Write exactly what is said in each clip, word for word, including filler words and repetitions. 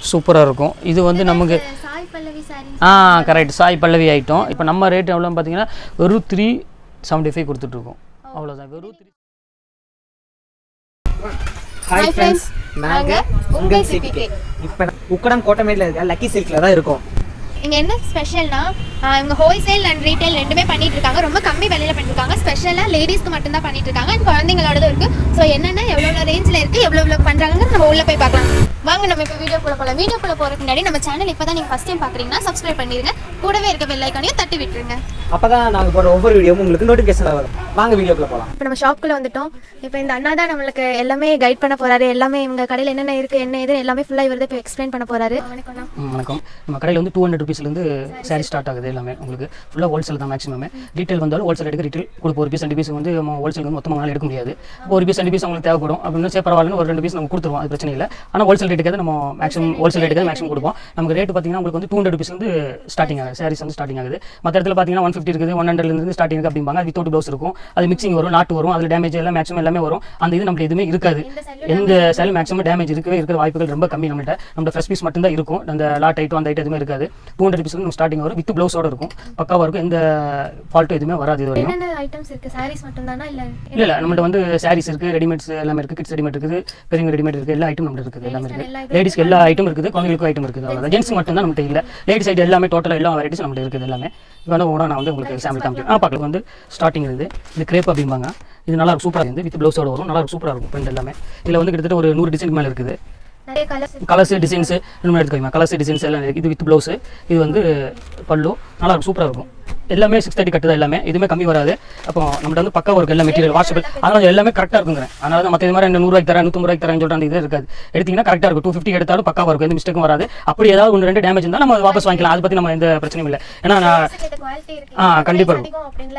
சூப்பராக இருக்கும். இது வந்து நமக்கு சாய் பல்லவி சாரி. ஆ கரெக்ட், சாய் பல்லவி ஐட்டம். இப்போ நம்ம ரேட் எவ்வளோன்னு பார்த்தீங்கன்னா வெறும் த்ரீ செவன்ட்டி ஃபைவ் கொடுத்துட்ருக்கோம். அவ்வளோதான், வெறும் த்ரீ. ஹாய் ஃப்ரெண்ட்ஸ், நாங்கள் உங்கள் சிபிகே. இப்போ உக்கடம் கோட்டமேடில் இருக்க லக்கி சில்கில் தான் இருக்கோம். இங்கே என்ன ஸ்பெஷல்னா இவங்க ஹோல்சேல் அண்ட் ரீட்டைல் ரெண்டுமே பண்ணிட்டு இருக்காங்க. ரொம்ப கம்மி விலையில பண்ணிருக்காங்க. ஸ்பெஷலாக லேடிஸ்க்கு மட்டும் தான் பண்ணிட்டு இருக்காங்க. அண்ட் குழந்தைங்களோடதும் இருக்கு. ஸோ என்னென்ன எவ்வளோ ரேஞ்சில் இருக்கு, எவ்வளோ எவ்வளோ பண்ணுறாங்கன்னு நம்ம உள்ள போய் பார்க்கலாம். வாங்க நம்ம இப்போ வீடியோக்குள்ள போகலாம். வீடியோக்குள்ள போகிறதுக்கு முன்னாடி நம்ம சேனல் இப்போ தான் நீங்கள் ஃபஸ்ட் டைம் பார்க்குறீங்கன்னா சப்ஸ்கிரைப் பண்ணிடுங்க. கூடவே இருக்க பெல் ஐக்கானையும் தட்டி விட்டுருங்க. அப்போ தான் நாங்கள் போகிற ஒவ்வொரு வீடியோவும் உங்களுக்கு நோட்டிஃபிகேஷன் வரும். வாங்க வீடியோக்குள்ள போகலாம். இப்போ நம்ம ஷாப்புக்குள்ள வந்துட்டோம். இப்போ இந்த அண்ணா தான் நம்மளுக்கு எல்லாமே கைட் பண்ண போறாரு. எல்லாமே இவங்க கடையில் என்னென்ன இருக்கு, என்ன இது எல்லாமே ஃபுல்லாக இவர் இப்போ எக்ஸ்பிளைன் பண்ண போறாரு. வணக்கம். நம்ம கடையில் வந்து டூ ஹண்ட்ரட் ருபீஸ்லேருந்து சாரி ஸ்டார்ட் ஆகுது. எல்லாமே உங்களுக்கு ஃபுல்லாக ஹோல்சேல் தான். மேக்ஸிமம் ரீட்டைல் வந்தாலும் ஹோல்சேல் எடுக்க ரீட்டைல் கொடுப்போம். ஒரு பீஸ் ரெண்டு பீஸ் வந்து நம்ம ஹோல்சேல் வந்து மொத்தமாக எடுக்க முடியாது. ஒரு பீஸ் ரெண்டு பீஸ் உங்களுக்கு தேவைப்படும் அப்படின்னு சே பரவாயில்ல, ஒரு ரெண்டு பீஸ் நம்ம கொடுத்துருவோம், அது பிரச்சனை இல்லை. ஆனால் ஹோல்சேல் ரேட்டுக்கு நம்ம மேக்ஸிமம் ஹோல்சேல் ரேட்டுக்கு மேக்ஸிமம் கொடுப்போம். நமக்கு ரேட்டு பார்த்தீங்கன்னா உங்களுக்கு வந்து டூ ஹண்ட்ரட் ருபீஸ் வந்து ஸ்டார்டிங் ஆகுது. சாரீஸ் வந்து ஸ்டார்டிங் ஆகுது. மற்ற இடத்துல பார்த்தீங்கன்னா ஒன் ஃபிஃப்டி இருக்குது, ஒன் ஹண்ட்ரட்லேருந்து ஸ்டார்டிங் இருக்குது அப்படிம்பாங்க. அது வித்தவுட் ப்ளவுஸ் இருக்கும், அது மிக்சிங் வரும், நாட்டு வரும், அதில் டேமேஜ் எல்லாம் மேக்ஸிமம் எல்லாமே வரும். அந்த இது நம்மளுக்கு எதுவுமே இருக்காது. எந்த சேல் மேக்ஸிமம் டேமேஜ் இருக்கவே இருக்கிற வாய்ப்புகள் ரொம்ப கம்மி. நம்மள்ட்ட நம்ம ஃப்ரெஷ் பீஸ் மட்டும் தான் இருக்கும். அந்த லாட் ஐட்டம் அந்த ஐட்டம் எதுவுமே இருக்காது. டூ ஹண்ட்ரட் ருபீஸ் நம்ம ஸ்டார்டிங் வரும். வித் ப்ளவுஸோட இருக்கும், பக்காவாக இருக்கும். எந்த ஃபால்ட்டும் எதுவுமே வராது. இது வரையும் இல்லை இல்லை நம்மள்ட்ட வந்து சாரீஸ் இருக்குது, ரெடிமேட்ஸ் எல்லாமே இருக்குது. கிட்ஸ் ரெடிமேட் இருக்குது, பெரியவங்க ரெடிமேட் இருக்குது, எல்லா ஐட்டம் நம்மளுக்கு இருக்குது. எல்லாமே இருக்குது. லேடிஸ்க்கு எல்லா ஐட்டம் இருக்குது, குழந்தைகளுக்கு ஐட்டம் இருக்குது. அவ்வளோதான். ஜென்ஸ் மட்டும் தான் நம்மள்ட்ட இல்லை. லேடிஸ் ஐட்டம் எல்லாமே டோட்டலாக எல்லா வெரைட்டிஸ் நம்மள்ட்ட இருக்குது. எல்லாமே இப்போ வந்து நான் வந்து உங்களுக்கு சாம்பிள் காமிக்கிறேன். ஆ பார்க்கலாம். வந்து ஸ்டார்டிங் இருக்குது. இது கிரேப் அப்படிம்பாங்க. இது நல்லா இருக்கும், சூப்பராக இருந்து வித் ப்ளவுஸோட வரும். நல்லா இருக்கும், சூப்பராக இருக்கும். பிரிண்ட் எல்லாமே இதில் வந்து கிட்டத்தட்ட ஒரு நூறு டிசைன் மேலே இருக்குது. கலர்ஸ் டிசைன்ஸ் இன்னும் எடுத்துக்கோங்க. கலர்ஸ் டிசைன்ஸ் எல்லாம் இது வித் ப்ளவுஸ். இது வந்து பல்லு நல்லா இருக்கும், சூப்பராக இருக்கும். எல்லாமே சிக்ஸ் தேர்ட்டி கட்டு தான். எல்லாமே எதுவுமே கம்மி வராது. அப்போ நம்மகிட்ட வந்து பக்கா ஒரு எல்லா மெட்டீரியல் வாஷபிள். அதனால எல்லாமே கரெக்டாக இருக்குங்க. அதனால தான் மற்ற இது மாதிரி நூறுவாய்க்கு தரேன், நூற்றம்பது ரூபாய்க்கு தரேன் சொல்லிட்டு அந்த இது இருக்காது. எடுத்தீங்கன்னா கரெக்டாக இருக்கும். டூ ஃபிஃப்டி எடுத்தாலும் பக்காவாக இருக்கும், எந்த மிஸ்டேக்கும் வராது. அப்படி ஏதாவது ஒன்று ரெண்டு டேமேஜ் இருந்தால் நம்ம வாபஸ் வாங்கிக்கலாம். அதை பற்றி நம்ம எந்த பிரச்சனையும் இல்லை. ஏன்னா நான் ஆ கண்டிப்பாக இருக்கும்.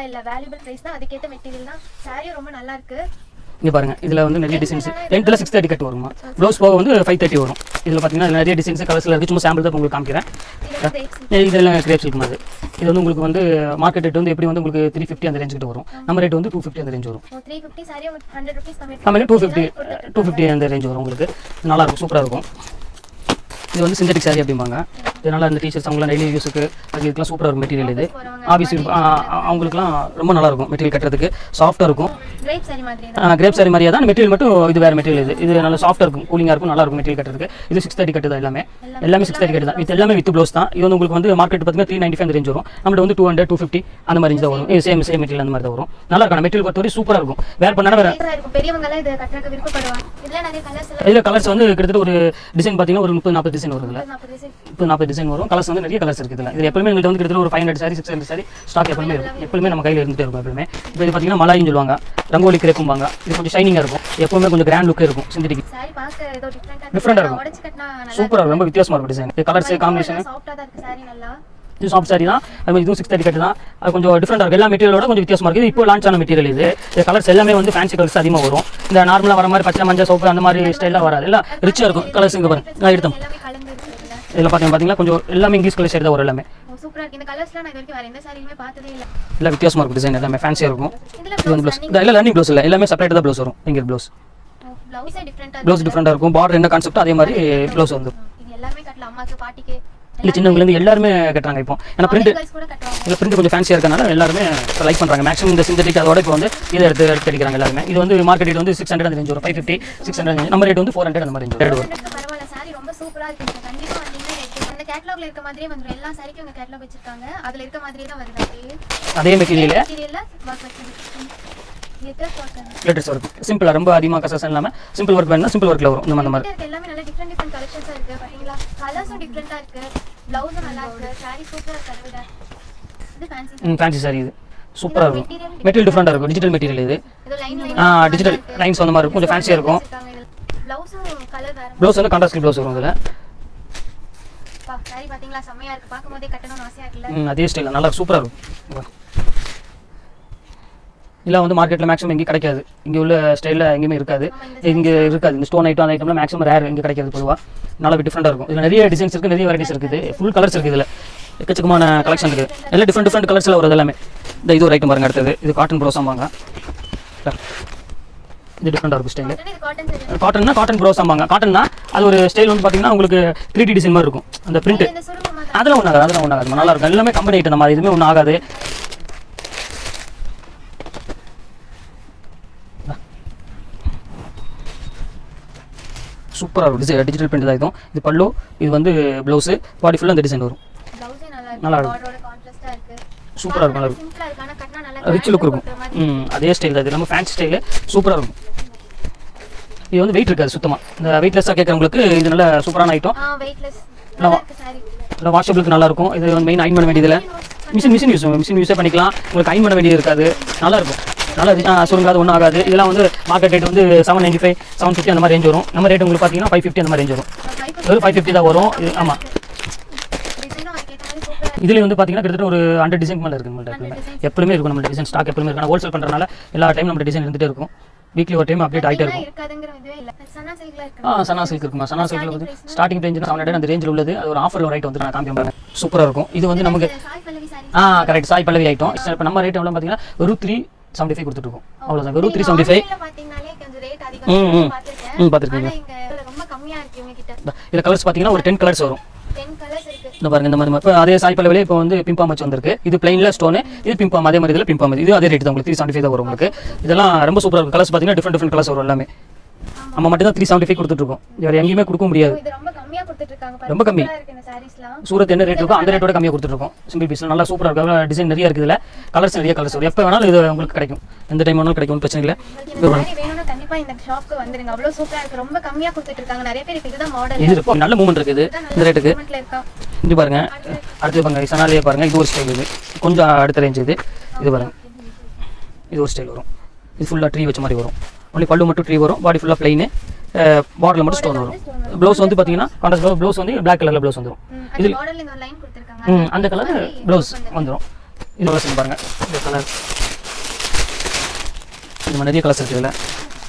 இங்கே பாருங்கள், இதில் வந்து நிறைய டிசைன்ஸ். லென்த்தில் சிக்ஸ் தேர்ட்டி கட்டு வருமா, ப்ளவுஸ் போக வந்து ஃபைவ் தேர்ட்டி வரும். இதில் பார்த்தீங்கன்னா நிறைய டிசைன்ஸ் கலர்ஸில் இருக்குது. சும்மா சாம்பிள் தான் உங்களுக்கு காமிக்கிறேன். இதெல்லாம் கிரேப்ஸ் இருக்கும். அது இது வந்து உங்களுக்கு வந்து மார்க்கெட் ரேட் வந்து எப்படி வந்து உங்களுக்கு த்ரீ ஃபிஃப்டி அந்த ரேஞ்சுக்கிட்ட வரும். நம்ம ரேட் வந்து டூ ஃபிஃப்டி அந்த ரேஞ்ச் வரும். நம்ம டூ ஃபிஃப்டி டூ ஃபிஃப்டி அந்த ரேஞ்ச் வரும். உங்களுக்கு நல்லாயிருக்கும், சூப்பராக இருக்கும். இது வந்து சிந்தட்டிக் சாரி அப்படிம்பாங்க. இதனால் இந்த டீச்சர்ஸ் அவங்களாம் டெய்லி யூஸுக்கு அது இதுக்கெலாம் சூப்பராக இருக்கும் மெட்டீரியல். இது ஆஃபீஸ் அவங்களுக்குலாம் ரொம்ப நல்லா இருக்கும். மெட்டீரியல் கட்டுறதுக்கு சாஃப்ட்டாக இருக்கும். கிரேப் சாரி மாதிரியே தான் மெட்டீரியல், மட்டும் இது வேறு மெட்டீரியல். இது இது நல்லா சாஃப்ட்டாக இருக்கும், கூலிங்காக இருக்கும், நல்லா இருக்கும் மெட்டீரியல் கட்டுறதுக்கு. இது சிக்ஸ் தேர்ட்டி கட்டு தான். எல்லாமே எல்லாமே சிக்ஸ் தேர்ட்டி கட்டு தான். இது எல்லாமே வித் ப்ளவுஸ் தான். இது வந்து உங்களுக்கு வந்து மார்க்கெட் பார்த்தீங்கன்னா த்ரீ நைன்ட்டி ஃபைவ் அந்த ரேஞ்ச் வரும். நம்மள்ட்ட வந்து டூ ஹண்ட்ரட் டூ ஃபிஃப்டி அந்த மாதிரி ரேஞ்ச் தான் வரும். இது சேம் சேம் மெட்டீரியல் அந்த மாதிரி தான் வரும். நல்லா இருக்கும். மெட்டீரியல் பொறுத்தவரை சூப்பராக இருக்கும். வேறு பண்ணால் வேறு இதில் கலர்ஸ் வந்து கிட்டத்தட்ட ஒரு டிசைன் பார்த்தீங்கன்னா ஒரு முப்பது நாற்பது டிசைன் வருது. முப்பது நாற்பது டிசைன் வரும். கலர்ஸ் வந்து நிறைய கலர்ஸ் இருக்குது. இது எப்பவுமே எங்கள்கிட்ட வந்து கிட்டத்தட்ட ஒரு five hundred sari six hundred sari stock எப்பவுமே இருக்கும். எப்பவுமே நம்ம கையில் இருந்துகிட்டே இருக்கும். எப்பவுமே இப்போ இது பார்த்தீங்கன்னா மலாயின்னு சொல்லுவாங்க, ரங்கோலி கிரேப்பும்பாங்க. இது கொஞ்சம் ஷைனிங்காக இருக்கும். எப்பவுமே கொஞ்சம் கிராண்ட் லுக் இருக்கும். சிந்தட்டிக் டிஃப்ரெண்டாக இருக்கும், சூப்பராக இருக்கும், ரொம்ப வித்தியாசமாக இருக்கும் டிசைன். கலர்ஸ் காம்பினேஷன் இது சாஃப்ட் சாரி தான். அது இதுவும் சிக்ஸ் தேர்ட்டி கட்டு தான். அது கொஞ்சம் டிஃப்ரெண்டாக இருக்குது. எல்லா மெட்டீரியலோட கொஞ்சம் வித்தியாசமாக இருக்குது. இப்போ லான்ச் ஆன மெட்டீரியல் இது. இந்த கலர்ஸ் எல்லாமே வந்து ஃபேன்சி கலர்ஸ் அதிகமாக வரும். இந்த நார்மலாக வர மாதிரி பச்சை மஞ்சள் சோப்பு அந்த மாதிரி ஸ்டைலாக வராது. எல்லாம் ரிச்சாக இருக்கும் கலர்ஸ். இங்கே பாருங்க, நான் எடுத்தோம். இதில் பார்த்தீங்கன்னா பார்த்தீங்கன்னா கொஞ்சம் எல்லாமே இங்கிலீஷ் கலர் ஷேட் தான் வரும். எல்லாமே இல்லை வித்தியாசமாக இருக்கும். டிசைன் எல்லாமே ஃபேன்சியாக இருக்கும். இது வந்து ப்ளவுஸ் இல்லை, ரன்னிங் ப்ளவுஸ் இல்லை, எல்லாமே செப்பரேட்டாக தான் ப்ளவுஸ் வரும். இங்கே ப்ளவுஸ் ப்ளவுஸ் டிஃப்ரெண்டாக இருக்கும். பார்டர் என்ன கான்செப்ட் அதே மாதிரி ப்ளவுஸ் வந்து இல்லை சின்னவங்கலேருந்து எல்லாருமே கட்டுறாங்க. இப்போ ஏன்னா பிரிண்ட் இல்லை பிரிண்ட் கொஞ்சம் ஃபேன்சியாக இருக்கனால எல்லாருமே லைக் பண்ணுறாங்க. மேக்ஸிமம் இந்த சிந்தட்டிக் அதோட இப்போ வந்து இதை எடுத்து எடுத்து அடிக்கிறாங்க எல்லாருமே. இது வந்து மார்க்கெட் ரேட் வந்து சிக்ஸ் ஹண்ட்ரட் அந்த ரேஞ்ச் வரும். ஃபைவ் ஃபிஃப்டி சிக்ஸ் ஹண்ட்ரட் நம்ம ரேட் வந்து ஃபோர் ஹண்ட்ரட் அந்த மாதிரி ரேட் வரும். கேட்டலாக்ல இருக்க மாதிரியே வந்துரும். எல்லா சாரிக்கும் உங்க கேட்டலாக் வச்சிருக்காங்க. அதுல இருக்க மாதிரியே தான் வருது. அதே மெட்டீரியல் மெட்டீரியல்ல வர்க் வச்சிருக்காங்க. லேட்டஸ்ட் வர்க் சிம்பிளா, ரொம்ப அதிகமாக கசகசம் இல்லாம சிம்பிள் வர்க் வேணும்னா சிம்பிள் வர்க்ல வரும். இந்த மாதிரி எல்லாமே நல்ல டிஃபரண்ட் டிஃபரண்ட் கலெக்ஷன்ஸா இருக்கு. பாத்தீங்களா, கலர்ஸும் டிஃபரண்டா இருக்கு, ப்ளவுஸும் நல்லா இருக்கு, சாரி சூப்பரா இருக்கு. அதுல இது ஃபேன்சி ஃபேன்சி சாரி. இது சூப்பரா இருக்கும். மெட்டீரியல் டிஃபரண்டா இருக்கும். டிஜிட்டல் மெட்டீரியல் இது. இது லைன் லைன் ஆ டிஜிட்டல் லைன்ஸ் அந்த மாதிரி இருக்கும். கொஞ்சம் ஃபேன்சியா இருக்கும். ப்ளவுஸும் கலர் வேற. ப்ளவுஸ் வந்து கான்ட்ராஸ்ட் ப்ளவுஸ் வரும். இதுல சாரி பாத்தீங்களா, செமையா இருக்கு. பாக்கும்போதே கட்டணும்னு ஆசையா இருக்குல்ல. அதே ஸ்டைல் நல்லா சூப்பரா இருக்கும். இதெல்லாம் வந்து மார்க்கெட்டில் மேக்ஸிமம் எங்கேயும் கிடைக்காது. இங்கே உள்ள ஸ்டைலில் எங்கேயுமே இருக்காது. இங்கே இருக்காது. இந்த ஸ்டோன் ஐட்டம் அந்த ஐட்டம்லாம் மேக்ஸிமம் ரேர் இங்கே கிடைக்காது. பொதுவாக நல்லா டிஃப்ரெண்டாக இருக்கும். இதில் நிறைய டிசைன்ஸ் இருக்குது, நிறைய வெரைட்டிஸ் இருக்குது. ஃபுல் கலர்ஸ் இருக்குது. இதில் எக்கச்சக்கமான கலெக்ஷன் இருக்குது. எல்லாம் டிஃப்ரெண்ட் டிஃப்ரெண்ட் கலர்ஸில் வருது எல்லாமே. இந்த இது ஒரு ஐட்டம் பாருங்கள். அடுத்தது இது காட்டன் ப்ரோஸாம்பாங்க. இது டிஃப்ரெண்டாக இருக்கும் ஸ்டைலு. காட்டன் சரி காட்டன்னா காட்டன் ப்ரோஸ் ஆமாங்க. காட்டன்னா அது ஒரு ஸ்டைல் வந்து பார்த்தீங்கன்னா உங்களுக்கு த்ரீ டி டிசைன் மாதிரி இருக்கும் அந்த பிரிண்ட். இந்த சுருங்க மாதிரி அதெல்லாம் ஒன்றும் ஆகாது, அதெல்லாம் ஒன்றும் ஆகாது, நல்லா இருக்கும். எல்லாமே கம்பெனி ஐட்டம் நம்ம எதுவுமே ஒன்றும் ஆகாது. சூப்பராக இருக்கும். டிசைன் டிஜிட்டல் பிரிண்ட் தான் இதுவும். இது பல்லு, இது வந்து ப்ளவுஸு, பாடி ஃபுல்லாக அந்த டிசைன் வரும். ப்ளவுஸே நல்லா நல்லா இருக்கு. இருக்கும். பார்டரோட கான்ட்ராஸ்டா இருக்கு. சூப்பராக இருக்கும், நல்லா இருக்கும். சிம்பிளா இருக்கு ஆனா கட்டினா நல்லா ரிச் லுக் இருக்கும். ம் அதே ஸ்டைல் தான் இது. நம்ம ஃபேன்சி ஸ்டைலு சூப்பராக இருக்கும். இது வந்து வெயிட் இருக்காது சுத்தமாக. இந்த வெயிட்லெஸ்ஸாக கேட்குறவங்களுக்கு இது நல்ல சூப்பரான ஐட்டம். ஆ வெயிட்லெஸ் நல்லா இருக்கு சாரி. இல்லை வாஷபிளுக்கு நல்லா இருக்கும். இது வந்து மெயின் அயன் பண்ண வேண்டியதில்லை. மிஷின் மிஷின் யூஸ் மிஷின் யூஸே பண்ணிக்கலாம். உங்களுக்கு அயன் பண்ண வேண்டியது இருக்காது. நல்லா இருக்கும். நல்லா சுருங்காது ஒன்றும் ஆகாது. இதெல்லாம் வந்து மார்க்கெட் ரேட் வந்து seven ninety five seven fifty அந்த மாதிரி ரேஞ்ச் வரும். நம்ம ரேட் உங்களுக்கு பார்த்தீங்கன்னா ஃபைவ் ஃபிஃப்டி அந்த மாதிரி ரேஞ்ச் வரும். வெறும் ஃபைவ் ஃபிஃப்டி தான் வரும் இது. ஆமாம் டிசைனும் அதுக்கு ஏத்த மாதிரி சூப்பரா இதுல வந்து பார்த்தீங்கன்னா கிட்டத்தட்ட ஒரு ஹண்ட்ரட் டிசைன் மேலே இருக்குது நம்மள்ட்ட. எப்பவுமே இருக்கும் நம்ம டிசைன் ஸ்டாக் எப்பவுமே இருக்கும். ஹோல்சேல் பண்ணுறதுனால எல்லா டைம் நம்ம டிசைன் இருந்துகிட்டே இருக்கும். வீக்லி ஒரு டைம் அப்டேட் ஆகிட்டே இருக்கும். இருக்காதுங்கற இதுவே இல்ல. சனா சில்க்ல இருக்கு. ஆ சனா சில்க் இருக்குமா. சனா சில்க்ல வந்து ஸ்டார்டிங் ரேஞ்ச் செவன் ஹண்ட்ரட் அந்த ரேஞ்சில் உள்ளது. அது ஒரு ஆஃபரில் ஒரு ஐட்டம் வந்து நான் காமிப்பேன். சூப்பராக இருக்கும். இது வந்து நமக்கு சாய் பல்லவி சாரி. ஆ கரெக்ட் சாய் பல்லவி ஐட்டம். இப்போ நம்ம ரேட் எவ்வளோ பார்த்தீங்கன்னா வெறும் த்ரீ செவன்ட்டி ஃபைவ் கொடுத்துருக்கோம். அவ்வளோதான் வெறும் த்ரீ செவன்ட்டி ஃபைவ். பாத்தீங்கனாலே கொஞ்சம் ரேட் அதிகம். ம் ம் பாத்துட்டேன். ம் பார்த்துருக்கீங்க. ஆனா இங்க ரொம்ப கம்மியா இருக்கு இவங்க கிட்ட. இதில் கலர்ஸ் பார்த்தீங்கன்னா ஒரு டென் கலர்ஸ் வரும். டென் கலர்ஸ் இருக்கு. இந்த பாருங்க இந்த மாதிரி இப்போ அதே சாய் பல்லவிலே இப்போ வந்து பிம்பாம் வச்சு வந்திருக்கு. இது பிளைன்ல ஸ்டோனு, இது பிம்பாம். அதே மாதிரி இதில் பிம்பாம். இது அதே ரேட் தான் உங்களுக்கு த்ரீ செவன்ட்டி ஃபைவ் தான் வரும் உங்களுக்கு. இதெல்லாம் ரொம்ப சூப்பராக இருக்கும். கலர்ஸ் பார்த்தீங்கன்னா டிஃப்ரெண்ட் டிஃப்ரெண்ட் கலர்ஸ் வரும் எல்லாமே. நம்ம மட்டும் தான் த்ரீ செவன்ட்டி ஃபைவ் கொடுத்துட்ருக்கோம். வேறு எங்கேயுமே கொடுக்க முடியாது. இது ரொம்ப கம்மியா கொடுத்துட்டு இருக்காங்க பாருங்க. ரொம்ப கம்மி. இருக்கு இந்த சாரீஸ்லாம். சூரத் என்ன ரேட் இருக்கோ அந்த ரேட்டோட கம்மியாக கொடுத்துருக்கோம். சிம்பிள் பீஸ்ல நல்லா சூப்பராக இருக்கும். டிசைன் நிறைய இருக்குது. இதில் கலர்ஸ் நிறைய கலர்ஸ் வரும். எப்போ வேணாலும் இது உங்களுக்கு கிடைக்கும். எந்த டைம் வேணாலும் கிடைக்கும், பிரச்சனை இல்லை. இந்த சாரி வேணும்னா கண்டிப்பா இந்த ஷாப்க்கு வந்துருங்க. அவ்வளவு சூப்பரா இருக்கு. ரொம்ப கம்மியா கொடுத்துட்டு இருக்காங்க. நிறைய பேர் இதுதான் மாடல். இது இருக்கும் நல்ல மூமெண்ட் இருக்குது இந்த ரேட்டுக்கு. மூமெண்ட்ல இருக்கா. இது பாருங்க. அடுத்து பாருங்க சனாலியே பாருங்க. இது ஒரு ஸ்டைல். இது கொஞ்சம் அடுத்த ரேஞ்ச். இது இது பாருங்க. இது ஒரு ஸ்டைல் வரும். இது ஃபுல்லாக ட்ரீ வச்ச மாதிரி வரும். ஒன்லி பல்லு மட்டும் ட்ரீ வரும். பாடி ஃபுல்லாக பிளைனு. பார்டரில் மட்டும் ஸ்டோன் வரும். ப்ளவுஸ் வந்து பார்த்தீங்கன்னா கான்ட்ராஸ்ட் ப்ளவுஸ் வந்து பிளாக் கலரில் ப்ளவுஸ் வந்துடும். இது மாடல்ல இந்த லைன் கொடுத்திருக்காங்க. ம் அந்த கலர் ப்ளவுஸ் வந்துடும். இது கலர்ஸ் பாருங்க. இந்த கலர் இது நிறைய கலர்ஸ் இருக்குது. இதில்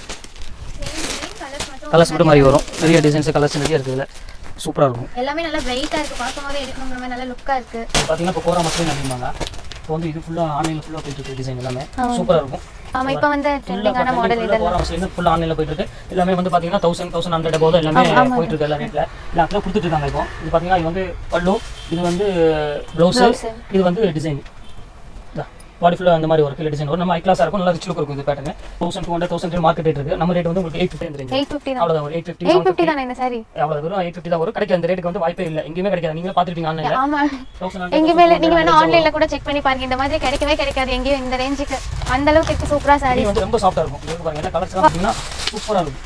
கலர்ஸ் மட்டும் மாதிரி வரும். நிறைய டிசைன்ஸ் கலர்ஸ் நிறைய இருக்குது. இதில் சூப்பராக இருக்கும். எல்லாமே நல்லா பிரைட்டா இருக்கு. பார்க்கும்போது எடுக்கணும்ன்ற மாதிரி நல்ல லுக்கா இருக்கு. பார்த்தீங்கன்னா இப்போ கோரா மஸ்லின் அப்படிம்பாங்க. இப்போ வந்து இது ஃபுல்லாக ஆன்லைனில் ஃபுல்லாக போயிட்டு இருக்கு. டிசைன் எல்லாமே சூப்பராக இருக்கும். ஆமா இப்போ வந்து ட்ரெண்டிங்கான மாடல் இதெல்லாம். கோரா மஸ்லின் ஃபுல்லாக ஆன்லைனில் போயிட்டு இருக்கு. எல்லாமே வந்து பார்த்தீங்கன்னா தௌசண்ட் தௌசண்ட் ஹண்ட்ரட் போதும் எல்லாமே போயிட்டு இருக்கு. எல்லா ரேட்டில் எல்லாத்துல கொடுத்துட்டு இருக்காங்க. இப்போ இது பார்த்தீங்கன்னா இது வந்து பல்லு, இது வந்து ப்ளவுஸு, இது வந்து டிசைன். பாடி ஃபுல்லாக அந்த மாதிரி ஒரு கிலோ டிசைன் வரும். நம்ம ஹை கிளாஸாக இருக்கும். நல்லா ரிச் லுக் இருக்கும். இது pattern thousand two hundred thousand market rate இருக்குது. நம்ம ரேட் வந்து உங்களுக்கு eight fifty range. Eight fifty தான். அவ்வளோதான். ஒரு எயிட் ஃபிஃப்டி எயிட் ஃபிஃப்டி தானே இந்த சாரி. அவ்வளோ வெறும் எயிட் ஃபிஃப்டி தான் வரும். கிடைக்க அந்த ரேட்டுக்கு வந்து வாய்ப்பே இல்லை. எங்கேயுமே கிடைக்காது. நீங்களே பார்த்துருப்பீங்க ஆன்லைனில். ஆமா எங்கேயுமே இல்லை. நீங்க வேணா ஆன்லைன்ல கூட செக் பண்ணி பாருங்க. இந்த மாதிரி கிடைக்கவே கிடைக்காது எங்கேயும் இந்த ரேஞ்சுக்கு. அந்த அளவுக்கு இருக்கு சூப்பரா சாரி. இது வந்து ரொம்ப சாஃப்ட்டாக இருக்கும். இது பாருங்க. எல்லா கலர்ஸ்லாம் பார்த்தீங்கன்னா சூப்பராக இருக்கும்.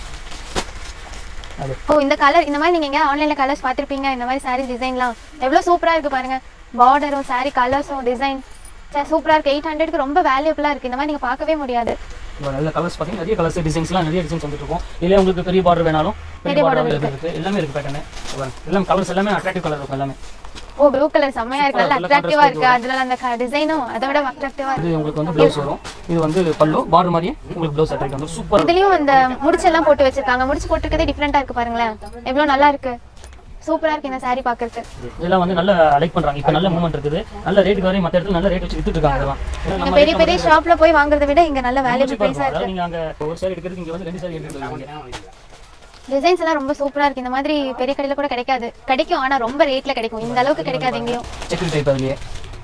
அது ஓ இந்த கலர் இந்த மாதிரி நீங்க எங்க ஆன்லைன்ல கலர்ஸ் பார்த்திருப்பீங்க. இந்த மாதிரி சாரி டிசைன்லாம் எவ்வளவு சூப்பரா இருக்கு பாருங்க. பார்டரும் சாரி கலர்ஸும் டிசைன் சூப்பரா இருக்கு. எயிட் ஹண்ட்ரட்க்கு ரொம்ப வேல்யூபிளா இருக்கு. இந்த மாதிரி நீங்க பார்க்கவே முடியாது. நல்ல கலர்ஸ் பார்த்தீங்கன்னா நிறைய கலர்ஸ் டிசைன்ஸ்லாம் நிறைய டிசைன்ஸ் வந்துட்டு இருக்கும். இதிலே உங்களுக்கு பெரிய பார்டர் வேணாலும் பெரிய பார்டர் இருக்கு. எல்லாமே இருக்கு பேட்டர்னு. எல்லாம் கலர்ஸ் எல்லாமே அட்ராக்டிவ் கலர் இருக்கும். எல்லாமே ஓ ப்ளூ கலர் செம்மையா இருக்கு. நல்ல அட்ராக்டிவா இருக்கு. அதுல அந்த டிசைனும் அதை விட அட்ராக்டிவா இருக்கு. இது உங்களுக்கு வந்து ப்ளவுஸ் வரும். இது வந்து பல்லு பார்டர் மாதிரி உங்களுக்கு ப்ளவுஸ் அட்ராக்ட் வந்து சூப்பரா. இதுலயும் அந்த முடிச்செல்லாம் போட்டு வச்சிருக்காங்க. முடிச்சு போட்டுருக்கதே டிஃபரெண்டா இருக்கு பாருங்களேன். எவ்வளவு நல்லா இருக்கு. சூப்பரா இருக்கு இந்த சாரி பார்க்கிறதுக்கு. இதெல்லாம் வந்து நல்ல லைக் பண்றாங்க. இப்போ நல்ல மூவ்மெண்ட் இருக்குது. நல்ல ரேட் வரை மற்ற இடத்துல நல்ல ரேட் வச்சு வித்துட்டு இருக்காங்க. இதெல்லாம் இந்த பெரிய பெரிய ஷாப்ல போய் வாங்குறதை விட இங்க நல்ல வேல்யூபிள் பிரைஸா இருக்கு. நீங்க அங்க ஒரு சாரி எடுக்கிறதுக்கு இங்க வந்து ரெண்டு சாரி எடுத்துட்டு டிசைன்ஸ் எல்லாம் ரொம்ப சூப்பரா இருக்கு. இந்த மாதிரி பெரிய கடையில கூட கிடைக்காது. கிடைக்கும் ஆனா ரொம்ப ரேட்ல கிடைக்கும். இந்த அளவுக்கு கிடைக்காது எங்கேயும். செக் டைப் அதுலயே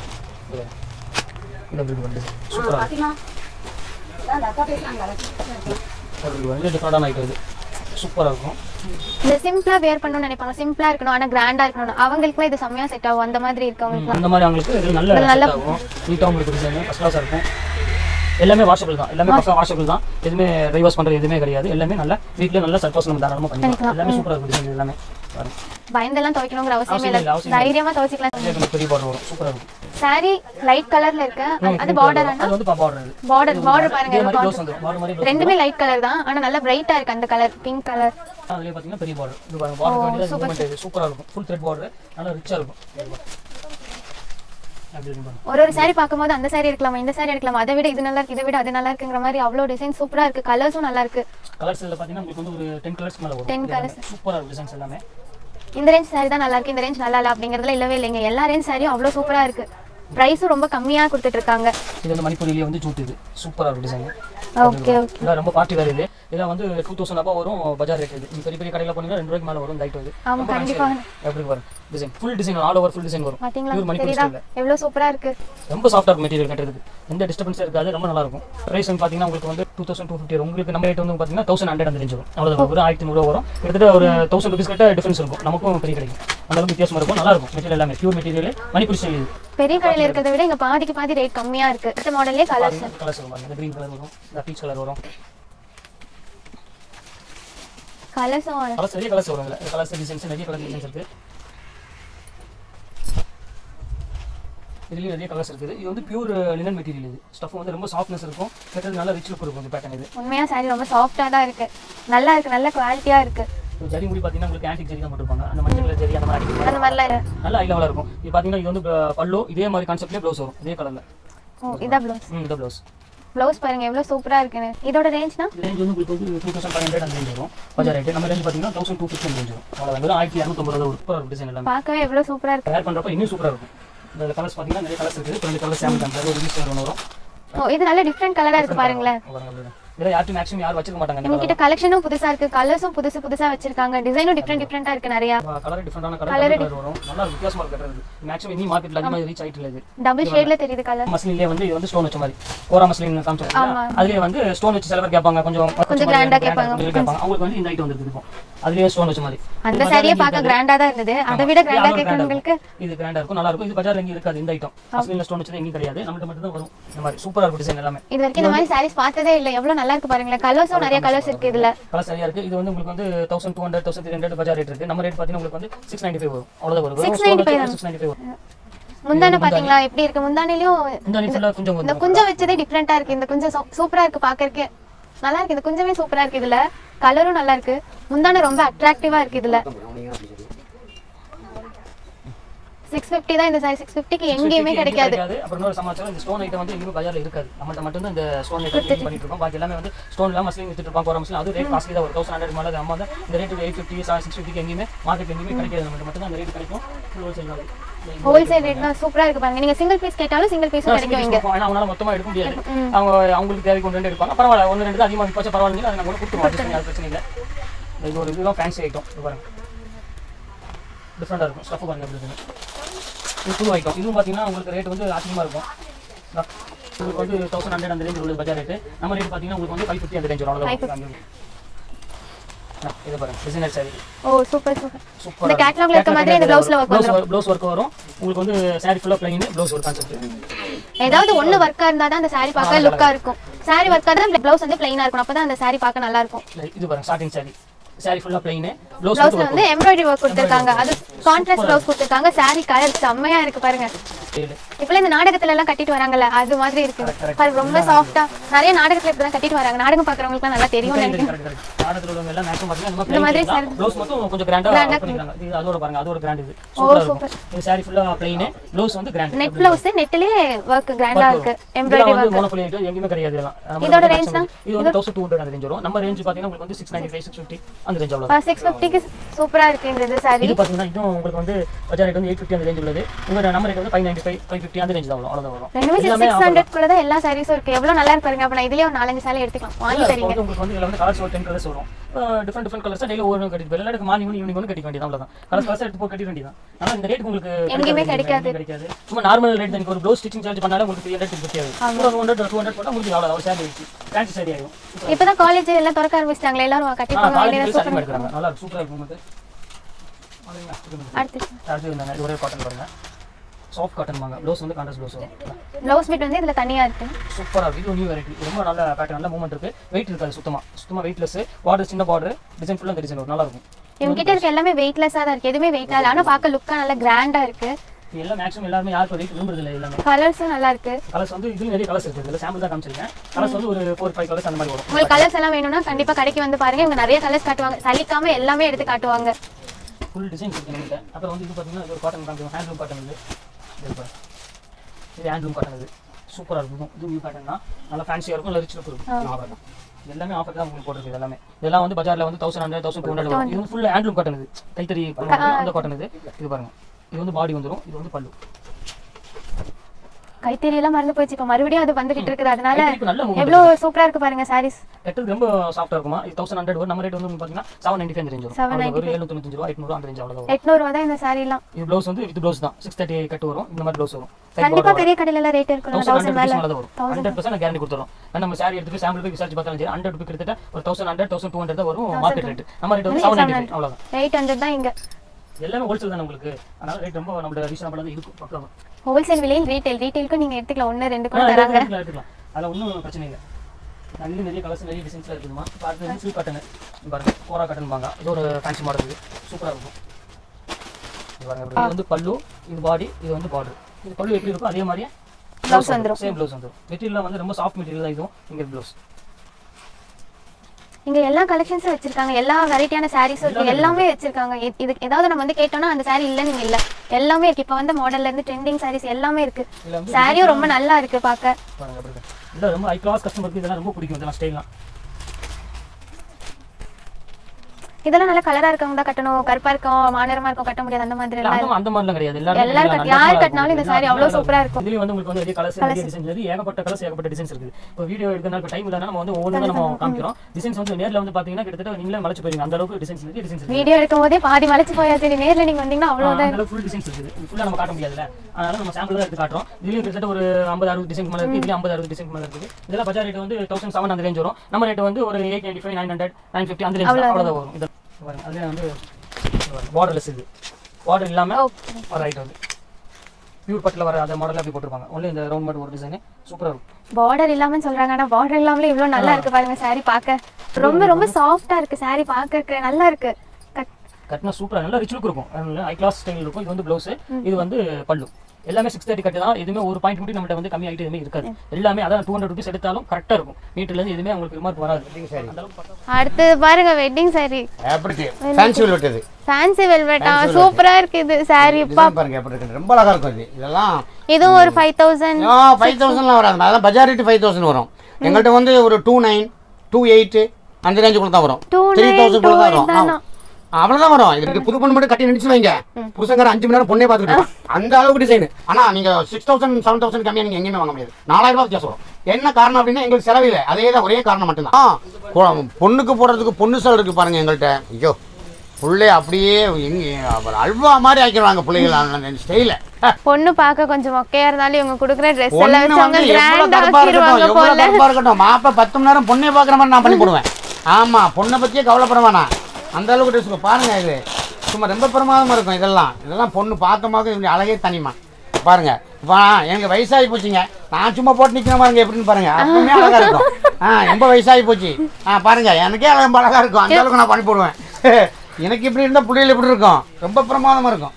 இந்த பிரிண்ட் வந்து சூப்பரா இருக்கு. அது வந்து டிஃபரண்டான ஐட்டம். இது சூப்பரா இருக்கும். இந்த சிம்பிளா வேர் பண்ணனும்னு நினைப்பாங்க. சிம்பிளா இருக்கணும் ஆனா கிராண்டா இருக்கணும். அவங்களுக்கு இது செம்மையா செட் ஆகும். அந்த மாதிரி இருக்கவங்களுக்கு அந்த மாதிரி அவங்களுக்கு இது நல்ல செட் ஆகும். நீட்டா உங்களுக்கு டிசைன் ஃபர்ஸ்ட் கிளாஸா இருக்கும். எல்லாமே வாஷபிள் தான். எல்லாமே பக்கா வாஷபிள் தான். எதுவுமே ட்ரை வாஷ் பண்றது எதுவுமே கிடையாது. எல்லாமே நல்ல வீட்ல நல்ல சர்ஃபேஸ் நம்ம தாராளமா பண்ணிக்கலாம். எல்லாமே சூப்பரா இருக்கும் டிசைன். எல்லாமே பாருங்க. பயந்தெல்லாம் துவைக்கணும்ங்கற அவசியமே இல்ல. தைரியமா துவைச்சிக்கலாம். பெரிய பார்டர் வரும். சூப்பரா இருக்கும். சாரி லைட் கலர்ல இருக்கு. அது பார்டர் அது வந்து பார்டர். பார்டர் பார்டர் பாருங்க. பார்டர் மாதிரி ரெண்டுமே லைட் கலர் தான். ஆனா நல்ல பிரைட்டா இருக்கு அந்த கலர். Pink colour. அதுலயே பாத்தீங்கன்னா பெரிய பார்டர். இது பாருங்க. பார்டர் வந்து மூவ்மென்ட் சூப்பரா இருக்கும். Full thread border. நல்லா ரிச்சா இருக்கும். ஒரு ஒரு சாரி பாக்கும்போது அந்த சாரி எடுக்கலாமா இந்த சாரி எடுக்கலாமா அதை விட இது நல்லா இருக்கு இதை விட அது நல்லா இருக்குங்கிற மாதிரி அவ்வளவு டிசைன் சூப்பரா இருக்கு. கலர்ஸும் நல்லா இருக்கு. கலர்ஸ்ல பாத்தீங்கன்னா உங்களுக்கு வந்து ஒரு டென் கலர்ஸ் மேல வரும். டென் கலர்ஸ் சூப்பரா இருக்கு டிசைன்ஸ் எல்லாமே. இந்த ரேஞ்ச் சாரி தான் நல்லா இருக்கு இந்த ரேஞ்ச் நல்லா இல்ல அப்படிங்கறதுல இல்லவே இல்லைங்க. எல்லா ரேஞ்ச் சாரியும் அவ்வளவு சூப்பரா இருக்கு. பிரைஸும் ரொம்ப கம்மியா கொடுத்துட்டு இருக்காங்க. இது வந்து மணிப்பூரிலேயே வந்து ஜூட் இது சூப்பரா இருக்கு டிசைன். Okay okay. இதெல்லாம் ரொம்ப பார்ட்டி வேர் இது. இதெல்லாம் வந்து two thousand அப்பா வரும் பஜார் ரேட் இது. நீங்க பெரிய பெரிய கடையில போனீங்கன்னா ரெண்டு ரூபாய்க்கு மேல வரும் இந்த ஐட்டம் இது. ஆமா கண்டிப்பா. எப்படி வரும் design full design all over full design வரும். பாத்தீங்களா பியூர் மணிப்பூர் தெரியுதா ஸ்டைல்ல. எவ்வளவு சூப்பரா இருக்கு. ரொம்ப சாஃப்ட்டா இருக்கு மெட்டீரியல் கட்டறதுக்கு. எந்த டிஸ்டர்பன்ஸ் இருக்காது ரொம்ப நல்லா இருக்கும். பிரைஸ் வந்து பாத்தீங்கன்னா உங்களுக்கு வந்து two thousand two fifty வரும். உங்களுக்கு நம்ம ரேட் வந்து பாத்தீங்கன்னா one thousand one hundred அந்த ரேஞ்ச் வரும். அவ்வளவுதான் ஒரு ஆயிரத்து நூறு வரும். கிட்டத்தட்ட ஒரு one thousand rupees கிட்ட டிஃபரன்ஸ் இருக்கும். நமக்கும் பெரிய கிடைக்கும். அந்த அளவுக்கு வித்தியாசமா இருக்கும். நல்லா இருக்கும். மெட்டீரியல் எல்லாமே பியூர் மெட்டீரியல் மணிப்பூர் ஸ்டைல் இது. பெரிய கடையில இருக்கிறத விட இங்க பாதிக்கு பாதி ரேட் கம்மியா இருக்கு. இந்த மாடல்லே கலர்ஸ் கலர்ஸ் வரும். இந்த கிரீன் கலர் வரும். இந்த பீச் கலர் வரும். கலர்ஸ் வரும். கலர்ஸ் நிறைய கலர்ஸ் வரும். இந்த கலர்ஸ் டிசைன்ஸ் நிறைய கலர் டிசைன்ஸ் இருக்கு. இதுலயும் நிறைய கலர்ஸ் இருக்குது. இது வந்து பியூர் லினன் மெட்டீரியல் இது. ஸ்டஃப் வந்து ரொம்ப சாஃப்ட்னஸ் இருக்கும். கட்டது நல்ல ரிச் லுக் இருக்கும் இந்த பேட்டர்ன் இது. உண்மையா சாரி ரொம்ப சாஃப்ட்டா தான் இருக்கு. நல்லா இருக்கு. நல்ல குவாலிட்டியா இருக்கு. ஜரி முடி பாத்தீங்கன்னா உங்களுக்கு ஆன்டிக் ஜரி தான் போட்டுருப்பாங்க. அந்த மஞ்சள் கலர் ஜரி அந்த மாதிரி அந்த மாதிரிலாம் இல்ல. நல்ல ஹை லெவலா இருக்கும். இது பாத்தீங்கன்னா இது வந்து பல்லு இதே மாதிரி கான்செப்ட்லயே ப்ளவுஸ் வரும். இதே கலர்ல. ஓ இத ப்ளவுஸ். ம் இத ப்ளவுஸ். ப்ளவுஸ் பாருங்க எவ்வளவு சூப்பரா இருக்குன்னு. இதோட ரேஞ்ச்னா ரேஞ்ச் வந்து உங்களுக்கு வந்து two thousand five hundred அந்த ரேஞ்ச் வரும். பஜார் ரேட் நம்ம ரேஞ்ச் பாத்தீங்கன்னா one thousand two fifty range வரும். அவ்வளவுதான். வெறும் one thousand two hundred ரூபாய் ஒரு சூப்பரா இருக்கு டிசைன் எல்லாம். பார்க்கவே எவ்வளவு சூப்பரா இருக்கு. வேர் பண்றப்ப இன்னும் சூப்பரா இருக்கும். இந்த கலர்ஸ் பாத்தீங்கன்னா நிறைய கலர்ஸ் இருக்குது. இப்போ இந்த கலர் சாம்பிள் தான் ஒரு யூஸ் ஒன்னு வரும். ஓ இது நல்ல டிஃபரண்ட் கலரா இருக்கு பாருங்களேன். இதெல்லாம் யாரும் மேக்ஸிமம் யாரும் வச்சிருக்க மாட்டாங்க. நம்ம கிட்ட கலெக்ஷனும் புதுசா இருக்கு. கலர்ஸும் புதுசு புதுசா வச்சிருக்காங்க. டிசைனும் டிஃபரண்ட் டிஃபரண்டா இருக்கு நிறைய. கலர் டிஃபரண்டான கலர் வரும். நல்லா வித்தியாசமா இருக்கு. மேக்ஸிமம் இன்னி மார்க்கெட்ல அதிகமா ரீச் ஆயிட்டு இல்ல இது. டபுள் ஷேட்ல தெரியுது கலர். மஸ்லின்லயே வந்து இது வந்து ஸ்டோன் வச்ச மாதிரி. கோரா மஸ்லின் காமிச்சாங்க. அதுலயே வந்து ஸ்டோன் வச்சு சிலவர் கேட்பாங்க. கொஞ்சம் கொஞ்சம் கிராண்டா கேட்பாங்க. அவங்களுக்கு வந்து இந்த ஐட்டம் வந்திருக்கு இப்போ. அதுலயே ஸ்டோன் வச்ச மாதிரி. அந்த சாரியே பார்க்க கிராண்டா தான் இருந்தது. அதை விட கிராண்டா கேக்குறவங்களுக்கு இது கிராண்டா இருக்கும். நல்லா இருக்கும். இது பஜார்ல எங்க இருக்காது இந்த ஐட்டம். மஸ்லின்ல ஸ்டோன் வச்சது எங்க கிடையாது. நமக்கு மட்டும் தான் வரும். இந்த மாதிரி சூப்பரா இருக்கும் டிசைன் எல்லாமே. இது வரைக்கும் இந்த மாதிரி சாரீஸ் பார்த்ததே இல்ல. எவ்வளவு நல்லா இருக்கு பாருங்க. கலர்ஸும் நிறைய கலர்ஸ் இருக்கு இதுல. கலர்ஸ் நிறைய இருக்கு. இது வந்து உங்களுக்கு வந்து twelve hundred twelve hundred பஜார் ரேட் இருக்கு. நம்ம ரேட் பாத்தீங்கன்னா உங்களுக்கு வந்து six ninety-five வரும். அவ்வளவுதான் வரும். six ninety-five வரும். முந்தான பாத்தீங்களா எப்படி இருக்கு? முந்தானிலயும் முந்தானி ஃபுல்லா கொஞ்சம் இந்த குஞ்சம் வச்சதே டிஃபரெண்டா இருக்கு. இந்த குஞ்சம் சூப்பரா இருக்கு பாக்கறதுக்கு. நல்லா இருக்கு. இந்த குஞ்சமே சூப்பரா இருக்கு இதுல. கலரும் நல்லா இருக்கு. முந்தான ரொம்ப அட்ராக்டிவா இருக்கு இதுல. six fifty தான் இந்த சாரி. six fifty க்கு எங்கேயுமே கிடைக்காது. அப்புறம் இன்னொரு சமாச்சாரம் இந்த ஸ்டோன் ஐட்டம் வந்து எங்கேயும் பஜார்ல இருக்காது. நம்மட்ட மட்டும் தான் இந்த ஸ்டோன் ஐட்டம் பண்ணிட்டு இருக்கோம். பாக்கி எல்லாமே வந்து ஸ்டோன் எல்லாம் மஸ்லின் வித்துட்டு இருப்பாங்க. கோரா மஸ்லின் அது ரேட் காஸ்ட்லி தான். ஒரு one thousand one hundred மேல தான். அம்மா தான் இந்த rate eight fifty six fifty க்கு எங்கேயுமே மார்க்கெட்ல எங்கேயுமே கிடைக்காது. நம்மட்ட மட்டும் தான் அந்த ரேட் கிடைக்கும். ஹோல்சேல் தான். ஹோல்சேல் ரேட்னா சூப்பரா இருக்கு பாருங்க. நீங்க சிங்கிள் பீஸ் கேட்டாலும் சிங்கிள் பீஸும் கிடைக்கும் இங்க. ஏன்னா அவங்களால மொத்தமா எடுக்க முடியாது. அவங்க அவங்களுக்கு தேவைக்கு ஒன்று ரெண்டு எடுப்பாங்க. பரவாயில்ல ஒன்று ரெண்டு அதிகமாக விற்பாச்சு பரவாயில்ல. அதை நாங்கள் கூட கொடுத்துருவோம். அது பிரச்சனை இல்லை. இது ஒரு இதுதான் ஃபேன்சி ஐட்டம். இது பாருங்க டிஃப்ரெண்டாக இருக்கும். ஸ்டஃப் பாருங்க எப்படி இருக்குன்னு. இது புது ஐட்டம். இதுவும் பார்த்தீங்கன்னா உங்களுக்கு ரேட் வந்து அதிகமாக இருக்கும். உங்களுக்கு வந்து தௌசண்ட் ஹண்ட்ரட் அந்த ரேஞ்ச் உள்ளது பஜார் ரேட்டு. நம்ம ரேட் பார்த்தீங்கன்னா உங்களுக்கு வந்து ஃபைவ் ஃபிஃப்டி அந்த ரேஞ்ச் வரும். அவ்வளோதான். இது பாருங்க டிசைனர் சாரி. ஓ சூப்பர் சூப்பர். இந்த கேட்டலாக்ல இருக்க மாதிரி இந்த ப்ளவுஸ்ல வர்க் வரும். ப்ளவுஸ் வர்க் வரும். உங்களுக்கு வந்து சாரி ஃபுல்லா ப்ளைன் ப்ளவுஸ் ஒரு கான்செப்ட். ஏதாவது ஒண்ணு வர்க்கா இருந்தா தான் அந்த சாரி பார்க்க லுக்கா இருக்கும். சாரி வர்க்கா இருந்தா ப்ளவுஸ் வந்து ப்ளைனா இருக்கும். அப்பதான் அந்த சாரி பார்க்க நல்லா இருக்கும். இது பாருங்க ஸ்டார்டிங் சாரி. சாரி ஃபுல்லா ப்ளைன் ப்ளவுஸ் வந்து எம்ப்ராய்டரி வர்க் கொடுத்திருக்காங்க. அது கான்ட்ராஸ்ட் ப்ளவுஸ் கொடுத்திருக்காங்க. சாரி கலர் செம்மையா இருக்கு பாருங்க. இப்பல இந்த நாடகத்துல எல்லாம் கட்டிட்டு வராங்கல்ல அது மாதிரி இருக்கு. பாருங்க ரொம்ப சாஃப்ட்டா. நிறைய நாடகத்துல இப்பதான் கட்டிட்டு வராங்க. நாடகம் பாக்குறவங்களுக்கு நல்லா தெரியும் நினைக்கிறேன். நாடகத்துல உள்ளவங்க எல்லாம் மேக்ஸிமம் பாத்தீங்கன்னா இந்த மாதிரி ப்ளவுஸ் மட்டும் கொஞ்சம் கிராண்டா பண்ணிருக்காங்க. இது அதோட பாருங்க அது ஒரு கிராண்ட் இது. சூப்பரா இருக்கு. இந்த சாரி ஃபுல்லா ப்ளைன் ப்ளவுஸ் வந்து கிராண்ட். நெட் ப்ளவுஸ் நெட்லயே வர்க் கிராண்டா இருக்கு. எம்ப்ராய்டரி வர்க் மோனோபோலி ஐட்டம் எங்கயுமே கிடையாது இதெல்லாம். இதோட ரேஞ்ச் தான் இது வந்து twelve hundred அந்த ரேஞ்ச் வரும். நம்ம ரேஞ்ச் பாத்தீங்கன்னா உங்களுக்கு வந்து six ninety-five six fifty அந்த ரேஞ்ச் அவ்வளவுதான். six fifty க்கு சூப்பரா இருக்கு இந்த சாரி. இது பாத்தீங்கன்னா இது உங்களுக்கு வந்து பஜார் ரேட் வந்து eight fifty அந்த ரேஞ்ச் உள்ளது. உங்க நம்ம ரேட் வந்து five ninety-five five fifty அந்த ரேஞ்ச் தான் வரும். அவ்வளவுதான் வரும். எல்லாமே six hundred குள்ள தான் எல்லா சாரீஸும் இருக்கு. எவ்வளவு நல்லா இருக்கு பாருங்க. அப்ப நான் இதுலயே ஒரு நாலு அஞ்சு சாரி எடுத்துக்கலாம். வாங்கி தரீங்க. உங்களுக்கு வந்து இதுல வந்து கலர்ஸ் ஒரு ten கலர்ஸ் வரும். டிஃபரண்ட் டிஃபரண்ட் கலர்ஸ் டெய்லி ஒவ்வொரு கட்டிட்டு போய் எல்லாரும் மார்னிங் ஈவினிங் ஒன்னு கட்டிக்க வேண்டியது அவ்வளவுதான். கலர்ஸ் கலர்ஸ் எடுத்து போய் கட்டிக்க வேண்டியது. ஆனா இந்த ரேட் உங்களுக்கு எங்கேயுமே கிடைக்காது. கிடைக்காது. சும்மா நார்மல் ரேட் தான். ஒரு ப்ளவுஸ் ஸ்டிச்சிங் சார்ஜ் பண்ணாலே உங்களுக்கு three hundred fifty ஆகும். ஒரு one hundred two hundred போட்டா உங்களுக்கு அவ்வளவு ஒரு சாரி வெச்சி ஃபேன்சி சாரி ஆகும். இப்பதான் காலேஜ் எல்லாம் திறக்க ஆரம்பிச்சிட்டாங்க. எல்லாரும் கட்டிப்பாங்க. வேண்டியது சூப்பரா இருக்கு. நல்லா சூப்பரா இருக்கு உங்களுக்கு. அடுத்து அடுத்து இந்த ஒரே காட்டன் பாருங்க. சாஃப்ட் காட்டன் வாங்க. ப்ளவுஸ் வந்து கான்ட்ராஸ்ட் ப்ளவுஸ் வரும். ப்ளவுஸ் பிட் வந்து இதுல தனியா இருக்கு. சூப்பரா இருக்கு. இது நியூ வெரைட்டி. ரொம்ப நல்ல பேட்டர்ன் நல்ல மூவ்மெண்ட் இருக்கு. வெயிட் இருக்காது சுத்தமா. சுத்தமா வெயிட்லெஸ். பார்டர் சின்ன பார்டர். டிசைன் ஃபுல்லா டிசைன் வரும். நல்லா இருக்கும். இவங்க கிட்ட இருக்க எல்லாமே வெயிட்லெஸ்ஸா தான் இருக்கு. எதுமே வெயிட் இல்ல. ஆனா பார்க்க லுக்கா நல்ல கிராண்டா இருக்கு. எல்லாம் மேக்ஸிமம் எல்லாரும் யாருக்கு வெயிட் விரும்புறது இல்ல எல்லாமே. கலர்ஸும் நல்லா இருக்கு. கலர்ஸ் வந்து இதுல நிறைய கலர்ஸ் இருக்கு. இதுல சாம்பிள் தான் காமிச்சிருக்கேன். கலர்ஸ் வந்து ஒரு four five கலர்ஸ் அந்த மாதிரி வரும். உங்களுக்கு கலர்ஸ் எல்லாம் வேணும்னா கண்டிப்பா கடைக்கு வந்து பாருங்க. இவங்க நிறைய கலர்ஸ் காட்டுவாங்க. சலிக்காம எல்லாமே எடுத்து காட்டுவாங்க. ஃபுல் டிசைன் இருக்கு நம்மகிட்ட. அப்புறம் வந்து இது பாத்தீங்கன்னா இது ஒரு காட்டன் காமிக்கும். ஹேண்ட்லூம் காட்டன் இது. இது பாருங்க. இது ஹேண்ட்லூம் காட்டன் இது. சூப்பரா இருக்கும். இது நியூ பேட்டர்ன் தான். நல்லா ஃபேன்சியா இருக்கும். நல்ல ரிச் லுக் இருக்கும். எல்லாமே ஆஃபர் தான் உங்களுக்கு போட்டுருக்கு. எல்லாமே இதெல்லாம் வந்து பஜார்ல வந்து one thousand one hundred one thousand two hundred வரும். இது வந்து ஃபுல் ஹேண்ட்லூம் காட்டன் இது. கைத்தறி அந்த காட்டன் இது. இது பாருங்க. இது வந்து பாடி வந்துரும். இது வந்து பல்லு. கைத்தறி எல்லாம் மறந்து போச்சு, இப்ப மறுபடியும் அது வந்துகிட்டு இருக்குது. அதனால கைத்தறிக்கு நல்ல movement எவ்வளவு சூப்பரா இருக்கு பாருங்க சாரீஸ். கட்டுறது ரொம்ப சாஃப்டா இருக்குமா. இது தௌசண்ட் ஹண்ட்ரட் வரும். நம்ம ரேட் வந்து பாத்தீங்கன்னா செவன் நைன்டி ஃபைவ் ரேஞ்ச் வரும். ஒரு எழுநூத்தி தொண்ணூத்தஞ்சு ரூபாய் எட்நூறு அந்த ரேஞ்ச் அவ்வளவு. எட்நூறு ரூபாய் தான் இந்த சாரி எல்லாம். இது ப்ளவுஸ் வந்து வித் ப்ளவுஸ் தான் சிக்ஸ் தேர்ட்டி கட்டு வரும். இந்த மாதிரி ப்ளவுஸ் வரும். கண்டிப்பா பெரிய கடையில எல்லாம் ரேட் இருக்கும். தௌசண்ட் மேல வரும். ஹண்ட்ரட் பர்சன்ட் கேரண்டி கொடுத்துறோம். நம்ம சாரி எடுத்து சாம்பிள் போய் விசாரிச்சு பார்த்தாலும் சரி ஹண்ட்ரட் ருபீஸ் கிட்டத்தட்ட ஒரு thousand hundred thousand two hundred தான் வரும் மார்க்கெட் ரேட். நம்ம ரேட் வந்து செவன் நைன்டி ஃபைவ் அவ்வளவுதான். எயிட் ஹண்ட்ரட் தான் இங்க. எல்லாமே ஹோல்சேல் தான் உங்களுக்கு. அதனால ரேட் ரொம்ப நம்மளோட ரீசனபிளா தான் இருக்கும். பக்கமா ஹோல்சேல் விலையில் ரீட்டைல் ரீட்டைலுக்கு நீங்க எடுத்துக்கலாம். ஒன்னு ரெண்டு கூட தராங்க. எடுத்துக்கலாம். அதல ஒண்ணும் பிரச்சனை இல்ல. நல்ல நிறைய கலர்ஸ் நிறைய டிசைன்ஸ்ல இருக்குமா. பாருங்க சில்க் காட்டன். பாருங்க கோரா காட்டன் பாங்க. இது ஒரு ஃபேன்சி மாடல் இது. சூப்பரா இருக்கும். இது பாருங்க இது வந்து பல்லு, இது பாடி, இது வந்து பார்டர். இது பல்லு எப்படி இருக்கும் அதே மாதிரியே ப்ளவுஸ் வந்துரும். சேம் ப்ளவுஸ் வந்துரும். மெட்டீரியல் வந்து ரொம்ப சாஃப்ட் மெட்டீரியல் தான் இதுவும். இங்க ப்ளவுஸ். இங்க எல்லா கலெக்ஷன்ஸும் வச்சிருக்காங்க. எல்லா வெரைட்டியான சாரீஸ் இருக்கு. எல்லாமே வச்சிருக்காங்க. இது ஏதாவது நம்ம வந்து கேட்டோம்னா அந்த சாரி இல்ல நீங்க இல்ல. எல்லாமே இருக்கு. இப்போ வந்து மாடல்ல இருந்து ட்ரெண்டிங் சாரீஸ் எல்லாமே இருக்கு. சாரியும் ரொம்ப நல்லா இருக்கு பாக்க. பாருங்க அப்படி இருக்கு. இல்ல ரொம்ப ஹை கிளாஸ் கஸ்டமருக்கு இதெல்லாம் ரொம்ப பிடிக்கும் இதெல்லாம் ஸ்டைல்லாம். இதெல்லாம் நல்ல கலரா இருக்கவங்க தான் கட்டணும். கருப்பா இருக்கும் மாநரமா இருக்கும் கட்ட முடியாது அந்த மாதிரி எல்லாம். அந்த மாதிரிலாம் கிடையாது. எல்லாரும் யார் கட்டினாலும் இந்த சாரி அவ்வளவு சூப்பரா இருக்கும். இதுல வந்து உங்களுக்கு வந்து நிறைய கலர்ஸ் நிறைய டிசைன்ஸ் இருக்கு. ஏகப்பட்ட கலர்ஸ் ஏகப்பட்ட டிசைன்ஸ் இருக்கு. இப்போ வீடியோ எடுக்கறதுனால டைம் இல்லனா நம்ம வந்து ஒவ்வொண்ணா நம்ம காமிக்கிறோம். டிசைன்ஸ் வந்து நேர்ல வந்து பாத்தீங்கன்னா கிட்டத்தட்ட நீங்களே மலச்சு போறீங்க. அந்த அளவுக்கு டிசைன்ஸ் இருக்கு. டிசைன்ஸ் இருக்கு. வீடியோ எடுக்கும்போதே பாதி மலச்சு போயாச்சு. நேர்ல நீங்க வந்தீங்கன்னா அவ்வளவுதான். அந்த ஃபுல் டிசைன்ஸ் இருக்கு. ஃபுல்லா நம்ம காட்ட முடியாதுல. அதனால நம்ம சாம்பிள் தான் எடுத்து காட்டுறோம். இதுலயும் கிட்டத்தட்ட ஒரு ஐம்பது அறுபது டிசைன் மேல இருக்கு. இதுல ஐம்பது அறுபது டிசைன் மேல இருக்கு. இதெல்லாம் பஜார் ரேட் வந்து ஆயிரத்து எழுநூறு அந்த ரேஞ்ச் வரும். நம்ம ரேட் வந்து ஒரு eight ninety five nine hundred nine fifty அந்த ரேஞ்ச் அவ்வளவுதான் வரும். இது அதுல வந்து பார்டர்லெஸ் இது. பார்டர் இல்லாம ஒரு ஐட்டம் வந்து பியூர் பட்ல வர அந்த மாடல்ல அப்படி போட்டுருப்பாங்க. ஒன்லி இந்த ரவுண்ட் மாடல் ஒரு டிசைன் சூப்பரா இருக்கும். பார்டர் இல்லாம சொல்றாங்க. ஆனா பார்டர் இல்லாமலே இவ்வளவு நல்லா இருக்கு பாருங்க. சாரி பாக்க ரொம்ப ரொம்ப சாஃப்ட்டா இருக்கு. சாரி பாக்க நல்லா இருக்கு. கட்னா சூப்பரா நல்லா ரிச் லுக் இருக்கும். ஹை கிளாஸ் ஸ்டைல் இருக்கும். இது வந்து ப்ளவுஸ், இது வந்து பல்லு. எல்லாமே சிக்ஸ் தேர்ட்டி கட்டு தான். எதுவுமே ஒரு பாயிண்ட் மட்டும் நம்மகிட்ட வந்து கம்மி ஆகிட்டு எதுவுமே இருக்காது. எல்லாமே அதான் டூ ஹண்ட்ரட் ருபீஸ் எடுத்தாலும் கரெக்டா இருக்கும். மீட்டர்ல இருந்து எதுவுமே உங்களுக்கு ரிமார்க் வராது. அடுத்து பாருங்க வெட்டிங் சாரி. எப்படி ஃபேன்சி வெல்வெட் இது. ஃபேன்சி வெல்வெட்டா சூப்பரா இருக்கு இது சாரி. பாருங்க எப்படி இருக்கு. ரொம்ப அழகா இருக்கு இது. இதெல்லாம் இதுவும் ஒரு five thousand. ஆ five thousand ல வராது. அதான் பஜார் ரேட் five thousand வரும். எங்கள்ட்ட வந்து ஒரு two nine two eight அந்த ரேஞ்சுக்குள்ள தான் வரும். three thousand குள்ள தான் வரும். அவ்வளவுதான் வரும். இதுக்கு புது பொண்ணு மட்டும் கட்டி நினைச்சு வைங்க. புருஷங்கார அஞ்சு மணி நேரம் பொண்ணே பார்த்துட்டு அந்த அளவுக்கு டிசைன். ஆனா நீங்க சிக்ஸ் தௌசண்ட் செவன் தௌசண்ட் கம்மியா நீங்க எங்கேயுமே வாங்க முடியாது. நாலாயிரம் ரூபாய் வித்தியாசம் வரும். என்ன காரணம் அப்படின்னா எங்களுக்கு செலவில்லை. அதே தான் ஒரே காரணம் மட்டும்தான். பொண்ணுக்கு போடுறதுக்கு பொண்ணு செலவு இருக்கு பாருங்க எங்கள்கிட்ட. ஐயோ புள்ளே அப்படியே அல்வா மாதிரி ஆக்கிடுவாங்க பிள்ளைகள் ஸ்டைல. பொண்ணு பார்க்க கொஞ்சம் மொக்கையா இருந்தாலும் இவங்க கொடுக்குற ட்ரெஸ் எல்லாம் வச்சு அவங்க கிராண்டா ஆக்கிடுவாங்க போல. இருக்கட்டும் மாப்ப பத்து மணி நேரம் பொண்ணே பார்க்குற மாதிரி நான் பண்ணி போடுவேன். ஆமா பொண்ணை பத்தியே கவலைப்பட வேணாம். அந்த அளவுக்கு ட்ரெஸ் பாருங்க. இது சும்மா ரொம்ப பிரமாதமா இருக்கும். இதெல்லாம் இதெல்லாம் பொண்ணு பார்த்தமாக இப்படி அழகே தனிமா பாருங்க. இப்போ எனக்கு வயசாகி போச்சுங்க. நான் சும்மா போட்டு நிற்கிற பாருங்க எப்படின்னு பாருங்க. அப்பவுமே அழகா இருக்கும். ஆ ரொம்ப வயசாகி போச்சு. ஆ பாருங்க எனக்கே ரொம்ப அழகா இருக்கும். அந்த அளவுக்கு நான் பண்ணி போடுவேன். எனக்கு இப்படி இருந்தால் பிள்ளைகள் எப்படி இருக்கும். ரொம்ப பிரமாதமா இருக்கும்.